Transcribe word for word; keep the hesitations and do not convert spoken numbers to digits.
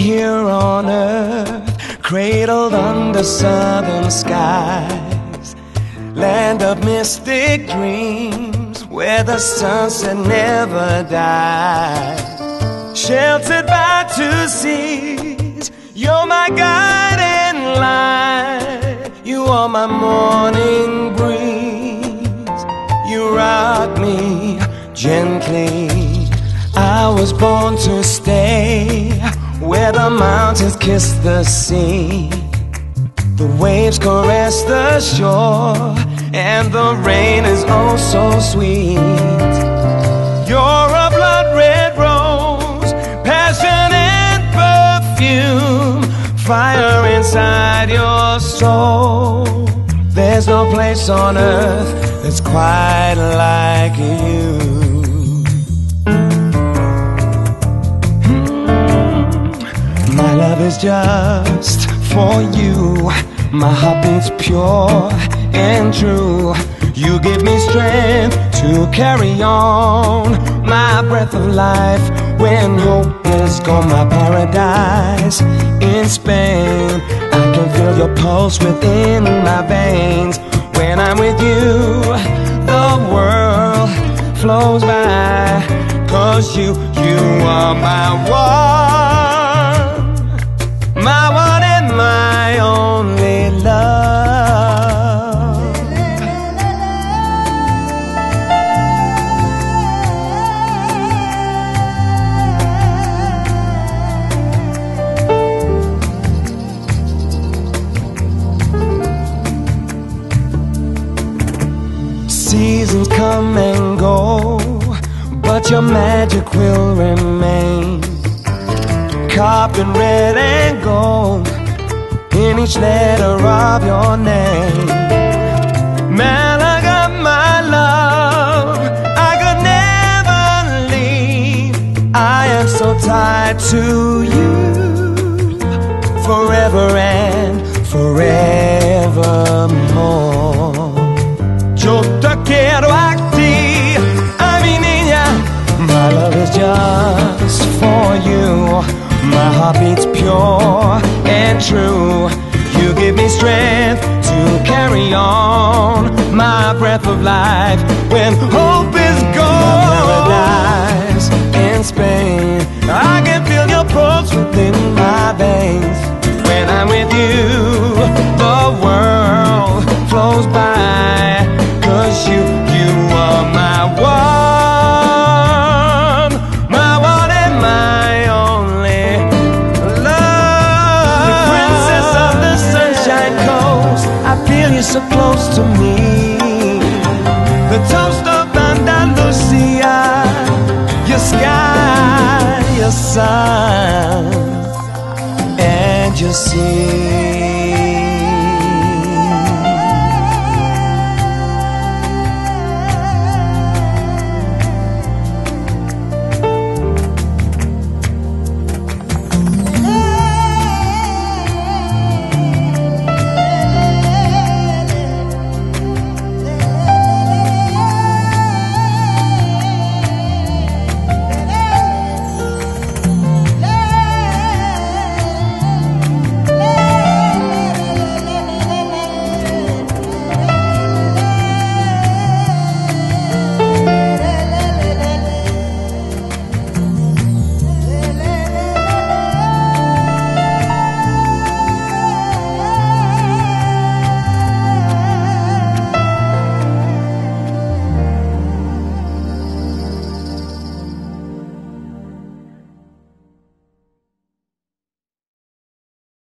here on earth, cradled under southern skies, land of mystic dreams, where the sunset never dies. Sheltered by two seas, you're my guiding light. You are my morning breeze. You rock me gently. I was born to stay where the mountains kiss the sea, the waves caress the shore, and the rain is oh so sweet. You're a blood red rose, passion and perfume, fire inside your soul. There's no place on earth that's quite like you. My love is just for you. My heart beats pure and true. You give me strength to carry on. My breath of life when hope is gone. My paradise in Spain. I can feel your pulse within my veins. When I'm with you, the world flows by. Cause you, you are my one, my one and my only love. Seasons come and go, but your magic will remain. Carved in red and gold in each letter of your name. Malaga, my love, I could never leave. I am so tied to you, forever and forevermore. Yo te quiero a ti, a mi niña. My love is just for you. My heart beats pure and true. You give me strength to carry on. My breath of life when hope is gone. My paradise in Spain. I can feel your pulse within my veins. When I'm with you, the world flows by. Cause you, you are my one, my one and my only love. The princess of the Sunshine Coast, I feel you so close to me. The toast of Andalusia, your sky, your sun, and your sea.